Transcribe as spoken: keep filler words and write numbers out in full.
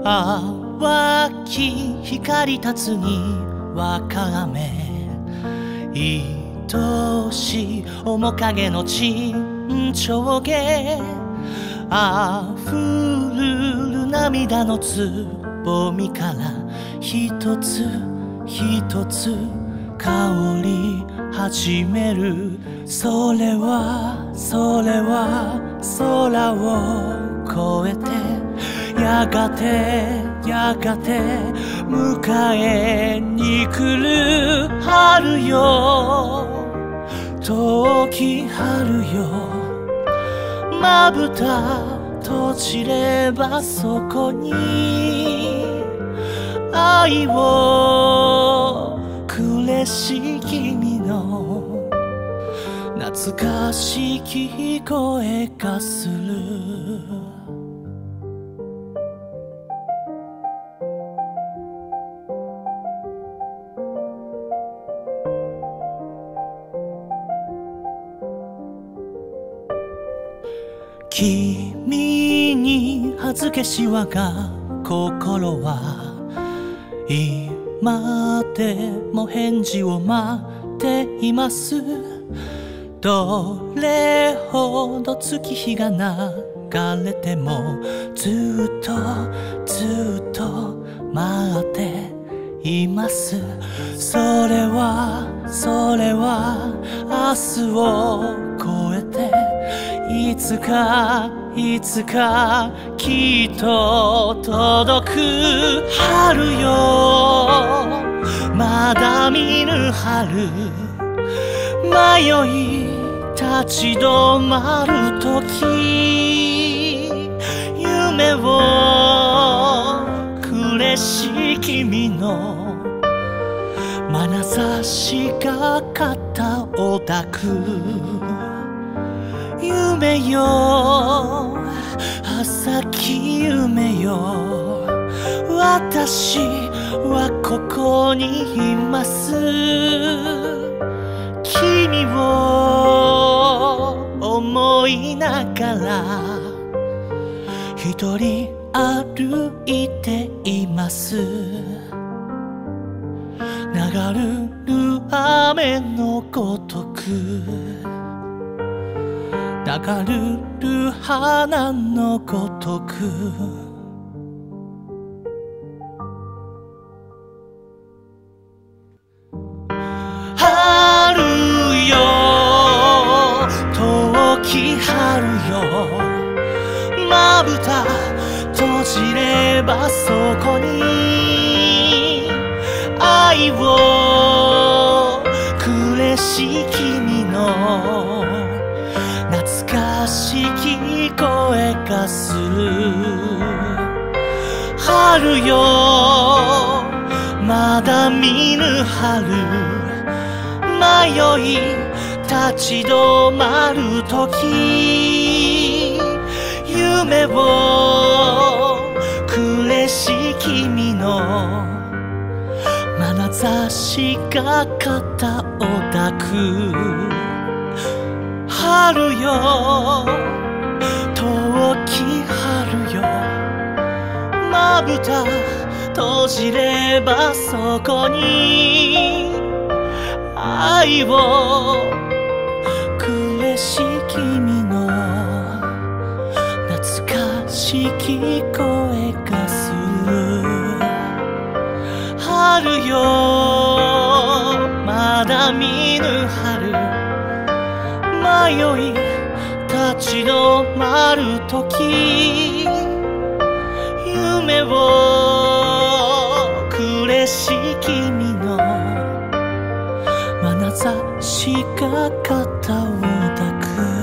淡き光立つに若雨、愛しい面影の沈丁花、あふるる涙のつぼみから一つ一つ香り始める。それはそれは空を越えて、やがてやがて迎えに来る春よ、遠き春よ。まぶた閉じればそこに愛をくれし君の懐かしき声がする。君に恥ずけし我が心は今でも返事を待っています。どれほど月日が流れてもずっとずっと待っています。それはそれは明日を越えて、いつかいつかきっと届く春よ、まだ見ぬ春。迷い立ち止まるとき、夢をくれし君の眼差しが肩を抱く。夢よ浅き夢よ、私はここにいます。君を思いながら一人歩いています。流る雨のごとく、流る花のごとく。春よ遠き春よ、まぶた閉じればそこに愛をくれし君の懐かしき声がする。春よまだ見ぬ春、迷い立ち止まるとき、夢をくれし君の眼差しが肩を抱く。春よ遠き春よ、まぶた閉じればそこに愛をくれし君の懐かしき声がする。春よまだ見ぬ春、迷い立ち止まるとき、夢をくれし君の眼差しが肩を抱く。